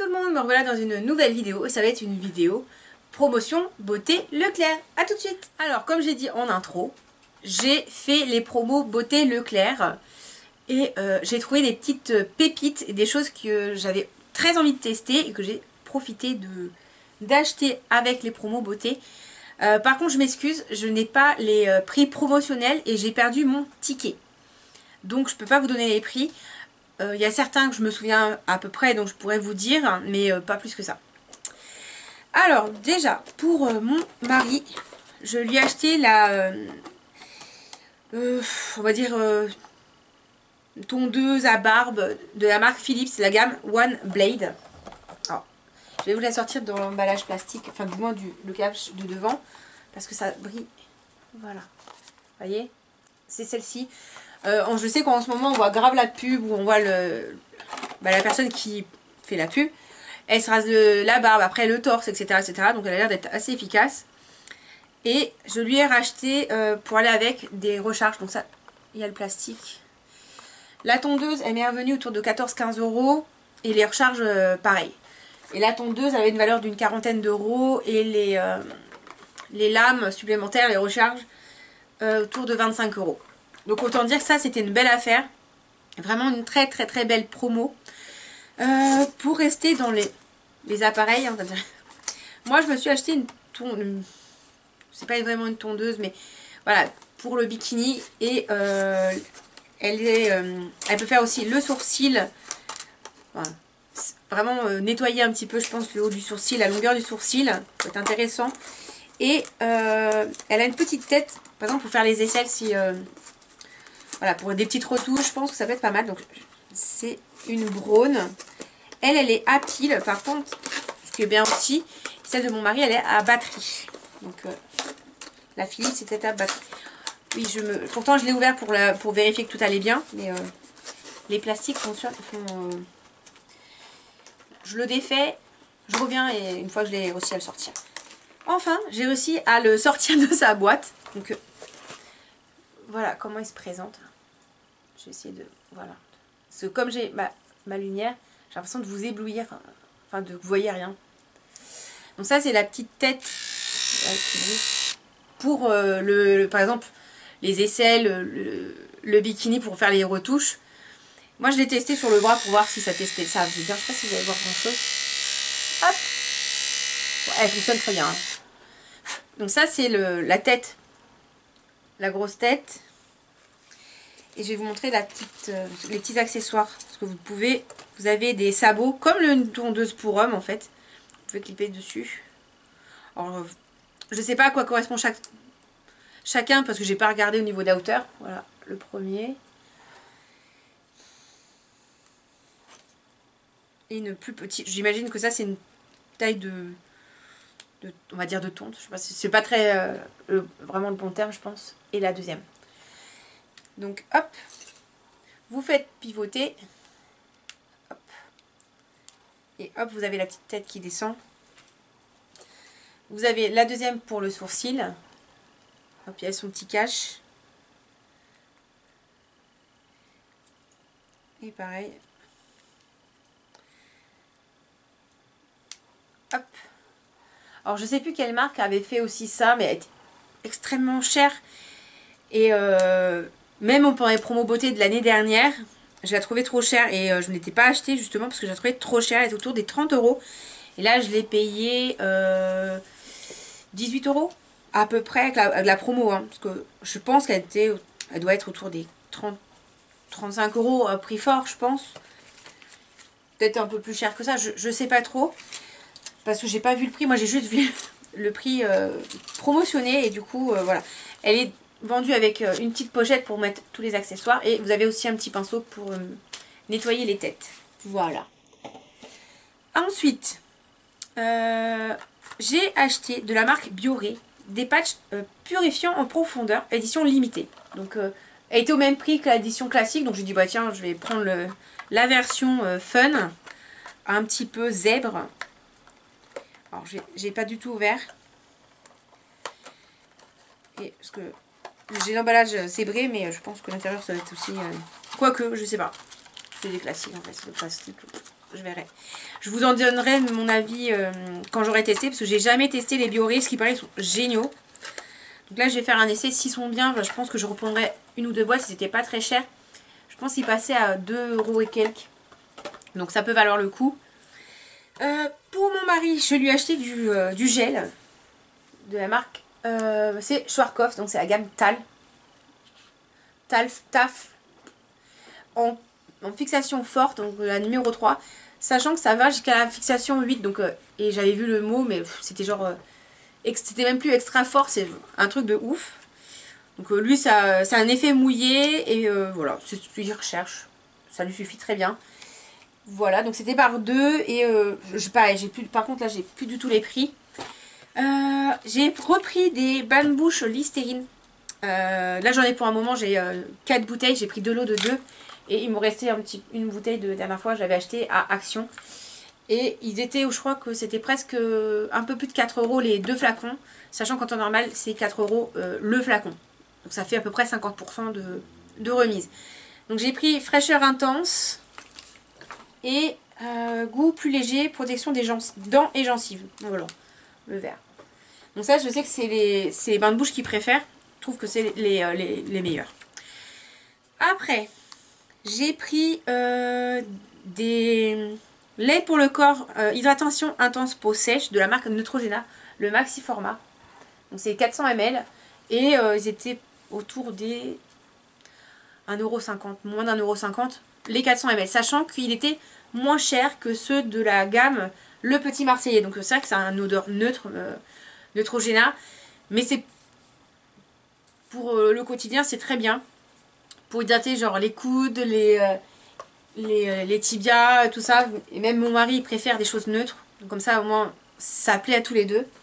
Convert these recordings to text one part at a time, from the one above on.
tout le monde, me revoilà dans une nouvelle vidéo et ça va être une vidéo promotion beauté Leclerc. A tout de suite. Alors comme j'ai dit en intro, j'ai fait les promos beauté Leclerc et j'ai trouvé des petites pépites et des choses que j'avais très envie de tester et que j'ai profité d'acheter avec les promos beauté. Par contre je m'excuse, je n'ai pas les prix promotionnels et j'ai perdu mon ticket. Donc je peux pas vous donner les prix. Il y a certains que je me souviens à peu près, donc je pourrais vous dire, mais pas plus que ça. Alors déjà, pour mon mari, je lui ai acheté la, on va dire, tondeuse à barbe de la marque Philips, la gamme One Blade. Alors, je vais vous la sortir dans l'emballage plastique, enfin du moins le cache de devant, parce que ça brille. Voilà, vous voyez, c'est celle-ci. Je sais qu'en ce moment on voit grave la pub où on voit la personne qui fait la pub. Elle se rase la barbe, après le torse, etc., etc. Donc elle a l'air d'être assez efficace. Et je lui ai racheté pour aller avec des recharges. Donc ça, il y a le plastique. La tondeuse, elle m'est revenue autour de 14-15 €. Et les recharges, pareil. Et la tondeuse, elle avait une valeur d'une quarantaine d'euros. Et les lames supplémentaires, les recharges, autour de 25 €. Donc autant dire que ça c'était une belle affaire. Vraiment une très très très belle promo. Pour rester dans les appareils, hein, moi je me suis acheté une tondeuse. C'est pas vraiment une tondeuse mais voilà, pour le bikini. Et elle peut faire aussi le sourcil. Voilà. Vraiment nettoyer un petit peu je pense le haut du sourcil, la longueur du sourcil. Ça peut être intéressant. Et elle a une petite tête, par exemple pour faire les aisselles si... voilà, pour des petites retouches, je pense que ça peut être pas mal. Donc, c'est une Braun. Elle est à pile. Par contre, ce qui est bien aussi, celle de mon mari, elle est à batterie. Donc, la Philips, c'était à batterie. Oui, pourtant, je l'ai ouvert pour vérifier que tout allait bien. Mais les plastiques fonctionnent. Je le défais, je reviens et une fois que je l'ai réussi à le sortir. Enfin, j'ai réussi à le sortir de sa boîte. Donc, voilà comment il se présente. Je vais essayer de... Voilà. Parce que comme j'ai ma lumière, j'ai l'impression de vous éblouir. Enfin, de vous voyez rien. Donc ça, c'est la petite tête. Pour, par exemple, les aisselles, le bikini pour faire les retouches. Moi, je l'ai testé sur le bras pour voir si ça testait. Ça, je ne sais pas si vous allez voir grand-chose. Hop. Bon, elle fonctionne très bien. Hein. Donc ça, c'est la tête. La grosse tête. Et je vais vous montrer les petits accessoires. Parce que vous avez des sabots, comme une tondeuse pour homme en fait. Vous pouvez clipper dessus. Alors, je ne sais pas à quoi correspond chacun, parce que j'ai pas regardé au niveau de la hauteur. Voilà, le premier. Et une plus petite. J'imagine que ça c'est une taille on va dire de tonte. Je sais pas si c'est pas très vraiment le bon terme, je pense. Et la deuxième. Donc hop. Vous faites pivoter. Hop. Et hop, vous avez la petite tête qui descend. Vous avez la deuxième pour le sourcil. Hop, il y a son petit cache. Et pareil. Hop. Alors je sais plus quelle marque avait fait aussi ça, mais elle était extrêmement chère. Et même pour les promos beauté de l'année dernière, je la trouvais trop chère et je ne l'étais pas achetée justement parce que je la trouvais trop chère. Elle était autour des 30 €. Et là, je l'ai payée 18 € à peu près avec la promo. Hein, parce que je pense qu'elle doit être autour des 35 € à prix fort, je pense. Peut-être un peu plus cher que ça, je sais pas trop. Parce que j'ai pas vu le prix, moi j'ai juste vu le prix promotionné. Et du coup, voilà. Elle est vendue avec une petite pochette pour mettre tous les accessoires. Et vous avez aussi un petit pinceau pour nettoyer les têtes. Voilà. Ensuite, j'ai acheté de la marque Bioré des patchs purifiants en profondeur, édition limitée. Donc, elle était au même prix que l'édition classique. Donc, j'ai dit, bah tiens, je vais prendre la version fun, un petit peu zèbre. Alors, j'ai pas du tout ouvert. Et parce que j'ai l'emballage zébré, mais je pense que l'intérieur ça va être aussi... quoique, je sais pas. C'est des classiques en fait, c'est le plastique. je verrai. Je vous en donnerai mon avis quand j'aurai testé, parce que j'ai jamais testé les Bioré, ce qui paraît ils sont géniaux. Donc là je vais faire un essai, s'ils sont bien, je pense que je reprendrai une ou deux boîtes si c'était pas très cher. Je pense qu'ils passaient à 2 € et quelques. Donc ça peut valoir le coup. Pour mon mari, je lui ai acheté du gel de la marque. C'est Schwarzkopf, donc c'est la gamme Tal. Taf. En fixation forte, donc la numéro 3. Sachant que ça va jusqu'à la fixation 8. Donc, et j'avais vu le mot, mais c'était genre... c'était même plus extra fort, c'est un truc de ouf. Donc lui, ça a un effet mouillé. Et voilà, c'est ce qu'il recherche. Ça lui suffit très bien. Voilà, donc c'était par 2 et pareil, par contre là j'ai plus du tout les prix. J'ai repris des bains de bouche Listerine. Là j'en ai pour un moment, j'ai 4 bouteilles, j'ai pris 2 lots de 2 et il me restait une bouteille de la dernière fois, je l'avais acheté à Action. Et ils étaient, je crois que c'était presque un peu plus de 4 € les 2 flacons, sachant qu'en temps normal c'est 4 € le flacon. Donc ça fait à peu près 50% de remise. Donc j'ai pris fraîcheur intense. Et goût plus léger, protection des dents et gencives. Voilà, le vert. Donc ça, je sais que c'est les bains de bouche qu'ils préfèrent. Je trouve que c'est les meilleurs. Après, j'ai pris des laits pour le corps, hydratation intense peau sèche de la marque Neutrogena, le maxi format. Donc c'est 400 ml. Et ils étaient autour des 1,50 €, moins d'1,50 € les 400 ml. Sachant qu'il était moins cher que ceux de la gamme Le Petit Marseillais. Donc c'est vrai que c'est un odeur neutre, Neutrogena. Mais c'est pour le quotidien, c'est très bien. Pour hydrater genre les coudes, les tibias, tout ça. Et même mon mari préfère des choses neutres. Donc comme ça au moins ça plaît à tous les deux.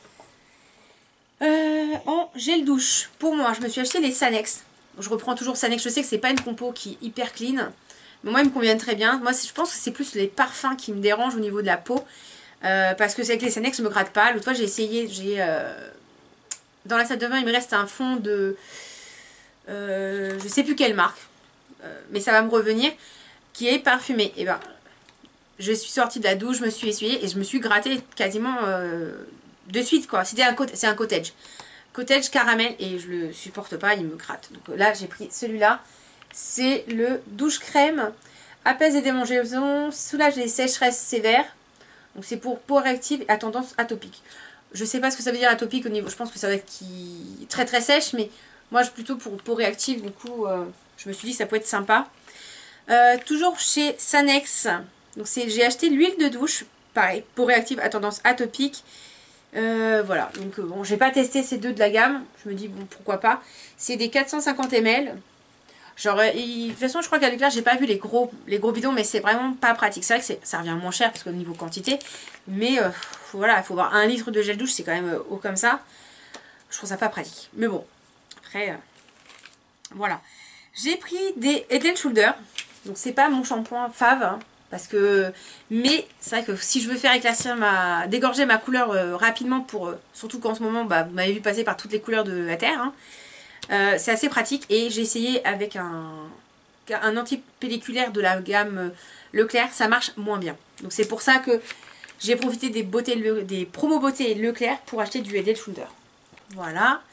En gel douche, pour moi je me suis acheté les Sanex. Je reprends toujours Sanex, je sais que c'est pas une compo qui est hyper clean. Mais moi, ils me conviennent très bien. Moi, je pense que c'est plus les parfums qui me dérangent au niveau de la peau. Parce que c'est avec les Sanex, je me gratte pas. L'autre fois, j'ai essayé. Dans la salle de bain, il me reste un fond de... je sais plus quelle marque. Mais ça va me revenir. Qui est parfumé. Et ben, je suis sortie de la douche, je me suis essuyée. Et je me suis grattée quasiment de suite, quoi. C'est un cottage. Cottage caramel. Et je le supporte pas, il me gratte. Donc là, j'ai pris celui-là. C'est le douche crème, apaise les démangeaisons, soulage les sécheresses sévères. Donc c'est pour peau réactive et à tendance atopique. Je sais pas ce que ça veut dire atopique au niveau, je pense que ça va être très très sèche, mais moi je suis plutôt pour peau réactive, du coup je me suis dit ça peut être sympa. Toujours chez Sanex, donc j'ai acheté l'huile de douche, pareil, peau réactive à tendance atopique. Voilà, donc bon, j'ai pas testé ces deux de la gamme, je me dis bon pourquoi pas. C'est des 450 ml. Genre, de toute façon, je crois qu'à Leclerc, j'ai pas vu les gros bidons, mais c'est vraiment pas pratique. C'est vrai que ça revient moins cher parce qu'au niveau quantité, mais voilà, il faut voir 1 litre de gel douche, c'est quand même haut comme ça. Je trouve ça pas pratique. Mais bon, après, voilà. J'ai pris des Head & Shoulders, donc c'est pas mon shampoing fave, hein, parce que, mais c'est vrai que si je veux faire éclaircir dégorger ma couleur rapidement, surtout qu'en ce moment, bah, vous m'avez vu passer par toutes les couleurs de la Terre, hein. C'est assez pratique et j'ai essayé avec un anti-pelliculaire de la gamme Leclerc, ça marche moins bien. Donc c'est pour ça que j'ai profité des promos beauté Leclerc pour acheter du Head & Shoulders. Voilà.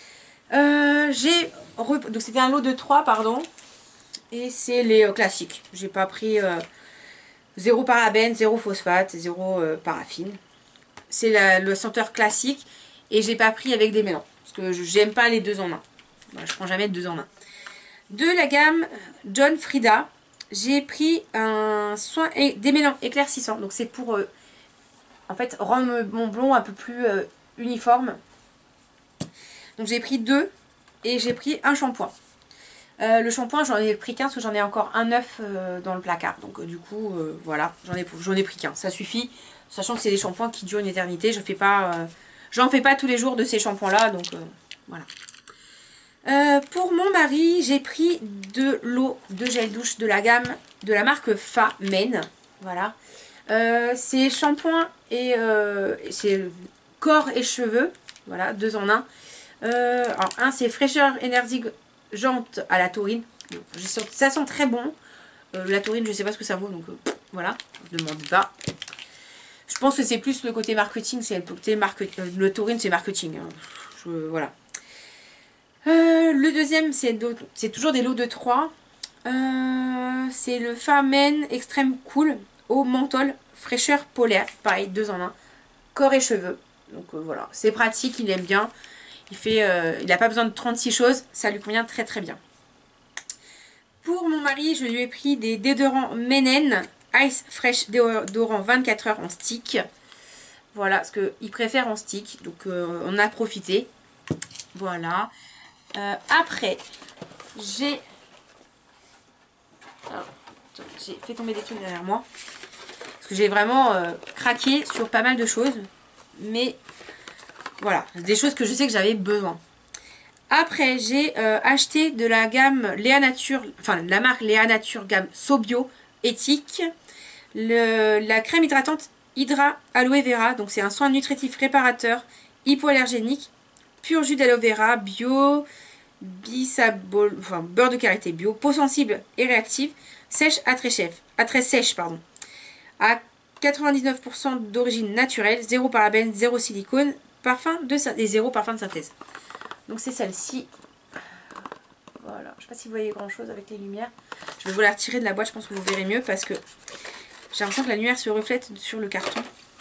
Donc c'était un lot de 3, pardon. Et c'est les classiques. J'ai pas pris 0 parabène, 0 phosphate, 0 paraffine. C'est le senteur classique et j'ai pas pris avec des mélans. Parce que j'aime pas les 2 en 1. Je prends jamais de 2 en 1. De la gamme John Frieda, j'ai pris un soin des mélans éclaircissants. Donc c'est pour en fait rendre mon blond un peu plus uniforme. Donc j'ai pris 2 et j'ai pris un shampoing. Le shampoing j'en ai pris qu'un parce que j'en ai encore un neuf dans le placard. Donc du coup voilà, j'en ai pris qu'un. Ça suffit, sachant que c'est des shampoings qui durent une éternité. J'en fais pas tous les jours de ces shampoings là. Donc voilà. Pour mon mari, j'ai pris de l'eau de gel douche de la gamme de la marque Fa Men. Voilà. C'est shampoing et c'est corps et cheveux. Voilà, 2 en 1. Alors, un c'est fraîcheur énergisante à la taurine. Ça sent très bon. La taurine, je sais pas ce que ça vaut, donc Voilà, je ne demande pas. Je pense que c'est plus le côté marketing, c'est le côté le taurine, c'est marketing. Hein. Voilà. Le deuxième, c'est toujours des lots de 3. C'est le Farmen Extreme Cool au menthol fraîcheur polaire. Pareil, 2 en 1. Corps et cheveux. Donc voilà, c'est pratique, il aime bien. Il n'a pas besoin de 36 choses, ça lui convient très très bien. Pour mon mari, je lui ai pris des déodorants Menen Ice Fresh déodorant 24 heures en stick. Voilà, parce qu'il préfère en stick, donc on a profité. Voilà. Après, j'ai fait tomber des trucs derrière moi. Parce que j'ai vraiment craqué sur pas mal de choses. Mais voilà, des choses que je sais que j'avais besoin. Après, j'ai acheté de la gamme Léa Nature, enfin la marque Léa Nature gamme Sobio éthique. La crème hydratante Hydra Aloe Vera. Donc c'est un soin nutritif réparateur, hypoallergénique, pur jus d'aloe vera, bio, bisabol, enfin beurre de karité bio, peau sensible et réactive, sèche à très sèche, pardon. À 99% d'origine naturelle, 0 parabène, 0 silicone, parfum et 0 parfum de synthèse. Donc c'est celle-ci. Voilà, je ne sais pas si vous voyez grand chose avec les lumières. Je vais vous la retirer de la boîte, je pense que vous verrez mieux parce que j'ai l'impression que la lumière se reflète sur le carton.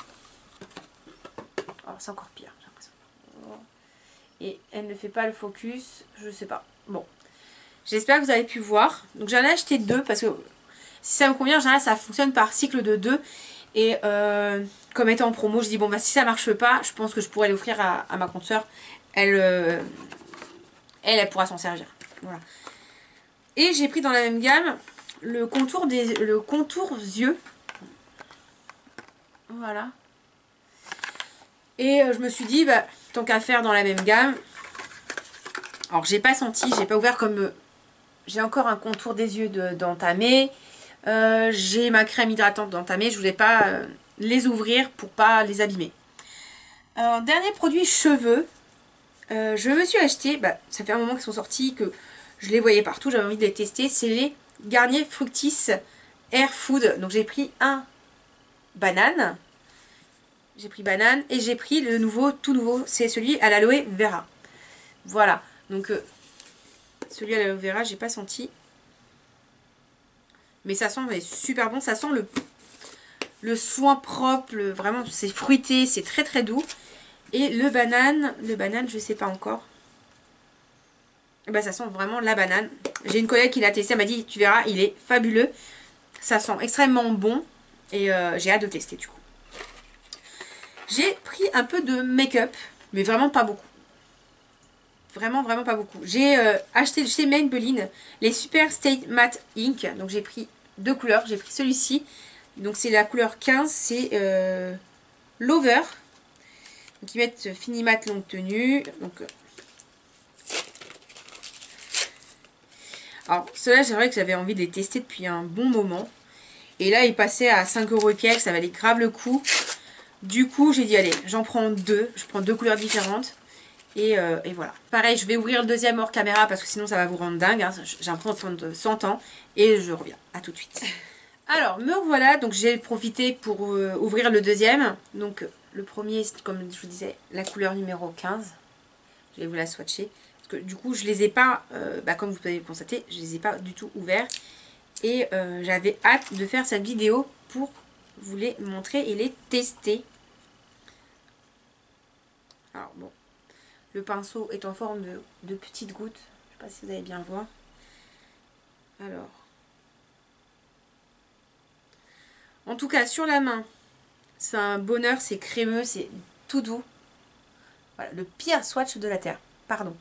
Oh, c'est encore pire, j'ai l'impression. Et elle ne fait pas le focus, je sais pas. Bon, j'espère que vous avez pu voir. Donc j'en ai acheté 2 parce que si ça me convient, en général ça fonctionne par cycle de 2. Et comme étant en promo, je dis bon bah si ça marche pas, je pense que je pourrais l'offrir à ma consoeur. Elle pourra s'en servir. Voilà. Et j'ai pris dans la même gamme le contour yeux. Voilà. Et je me suis dit, bah, tant qu'à faire dans la même gamme. Alors j'ai pas senti, j'ai pas ouvert comme... j'ai encore un contour des yeux d'entamer. J'ai ma crème hydratante d'entamer. Je voulais pas les ouvrir pour pas les abîmer. Alors, dernier produit cheveux. Je me suis acheté, bah, ça fait un moment qu'ils sont sortis, que je les voyais partout, j'avais envie de les tester. C'est les Garnier Fructis Air Food. Donc j'ai pris un banane. J'ai pris banane et j'ai pris le nouveau, tout nouveau, c'est celui à l'aloe vera. Voilà, donc celui à l'aloe vera, j'ai pas senti. Mais ça sent super bon, ça sent le soin propre, vraiment c'est fruité, c'est très très doux. Et le banane, je sais pas encore. Et ben, ça sent vraiment la banane. J'ai une collègue qui l'a testé, elle m'a dit tu verras, il est fabuleux. Ça sent extrêmement bon et j'ai hâte de tester du coup. J'ai pris un peu de make-up, mais vraiment pas beaucoup. Vraiment, vraiment pas beaucoup. J'ai acheté chez Maybelline les Super Stay Matte Ink. Donc j'ai pris 2 couleurs. J'ai pris celui-ci. Donc c'est la couleur 15, c'est Lover. Donc ils mettent Fini Matte Longue Tenue. Donc, alors ceux-là, c'est vrai que j'avais envie de les tester depuis un bon moment. Et là, ils passaient à 5 € et quelques, ça valait grave le coup. Du coup, j'ai dit, allez, j'en prends 2. Je prends 2 couleurs différentes. Et voilà. Pareil, je vais ouvrir le deuxième hors caméra parce que sinon ça va vous rendre dingue. Hein. J'ai l'impression de prendre 100 ans. Et je reviens. À tout de suite. Alors, me revoilà. Donc, j'ai profité pour ouvrir le deuxième. Donc, le premier, comme je vous disais, la couleur numéro 15. Je vais vous la swatcher. Parce que du coup, je les ai pas, comme vous pouvez le constater, je les ai pas du tout ouverts. Et j'avais hâte de faire cette vidéo pour vous les montrer et les tester. Alors bon, le pinceau est en forme de petites gouttes. Je ne sais pas si vous allez bien voir. Alors, en tout cas sur la main, c'est un bonheur, c'est crémeux, c'est tout doux. Voilà, le pire swatch de la terre, pardon.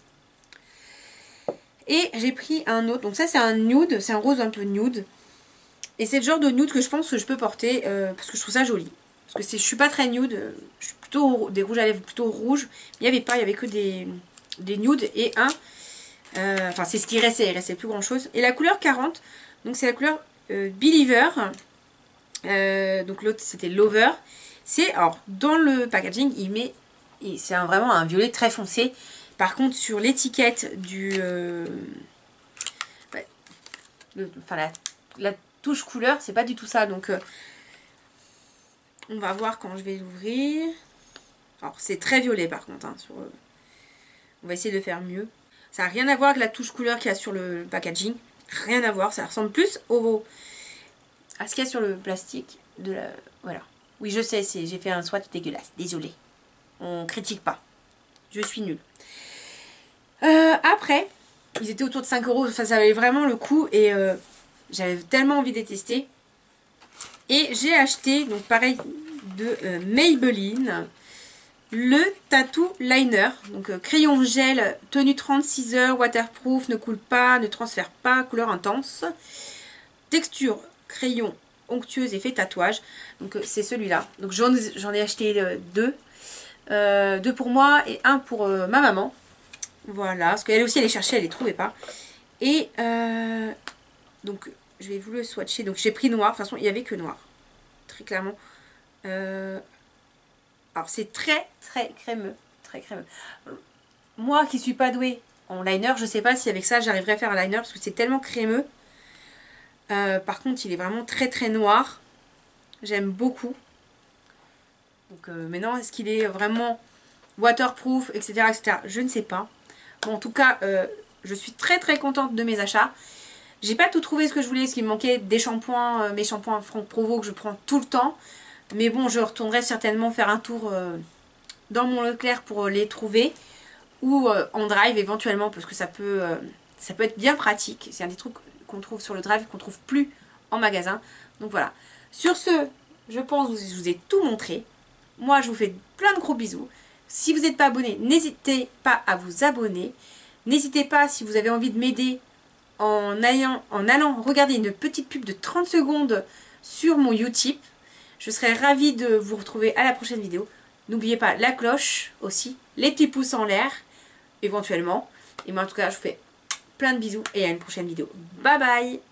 Et j'ai pris un autre, donc ça c'est un nude, c'est un rose un peu nude. Et c'est le genre de nude que je pense que je peux porter parce que je trouve ça joli. Parce que je suis pas très nude, je suis plutôt des rouges à lèvres plutôt rouges. Il n'y avait que des nudes et enfin c'est ce qui restait, il restait plus grand chose. Et la couleur 40, donc c'est la couleur Believer. Donc l'autre c'était Lover. C'est, alors dans le packaging, il met, c'est vraiment un violet très foncé. Par contre sur l'étiquette du... enfin la touche couleur, c'est pas du tout ça. Donc on va voir quand je vais l'ouvrir. Alors c'est très violet par contre. Hein, on va essayer de faire mieux. Ça n'a rien à voir avec la touche couleur qu'il y a sur le packaging. Rien à voir, ça ressemble plus à ce qu'il y a sur le plastique. Voilà. Oui, je sais, j'ai fait un swatch dégueulasse. Désolée. On critique pas. Je suis nulle. Après, ils étaient autour de 5 €. Enfin, ça valait vraiment le coup. Et j'avais tellement envie de les tester. Et j'ai acheté, donc pareil, de Maybelline, le Tattoo Liner. Donc crayon gel, tenue 36 heures, waterproof, ne coule pas, ne transfère pas, couleur intense. Texture crayon onctueuse, effet tatouage. Donc c'est celui-là. Donc j'en ai acheté 2. 2 pour moi et 1 pour ma maman. Voilà, parce qu'elle aussi elle les cherchait, elle les trouvait pas. Et donc je vais vous le swatcher. Donc j'ai pris noir, de toute façon il n'y avait que noir. Très clairement. Alors c'est très crémeux. Très crémeux. Moi qui suis pas douée en liner, je sais pas si avec ça j'arriverai à faire un liner parce que c'est tellement crémeux. Par contre il est vraiment très noir. J'aime beaucoup. Donc maintenant est-ce qu'il est vraiment waterproof, etc. Je ne sais pas. Bon, en tout cas, je suis très contente de mes achats. J'ai pas tout trouvé ce que je voulais, ce qui me manquait des shampoings, mes shampoings Franck Provo que je prends tout le temps. Mais bon, je retournerai certainement faire un tour dans mon Leclerc pour les trouver. Ou en drive éventuellement, parce que ça peut être bien pratique. C'est un des trucs qu'on trouve sur le drive, qu'on trouve plus en magasin. Donc voilà. Sur ce, je pense que je vous ai tout montré. Moi, je vous fais plein de gros bisous. Si vous n'êtes pas abonné, n'hésitez pas à vous abonner. N'hésitez pas, si vous avez envie de m'aider, en allant regarder une petite pub de 30 secondes sur mon Utip. Je serai ravie de vous retrouver à la prochaine vidéo. N'oubliez pas la cloche aussi, les petits pouces en l'air, éventuellement. Et moi en tout cas, je vous fais plein de bisous et à une prochaine vidéo. Bye bye!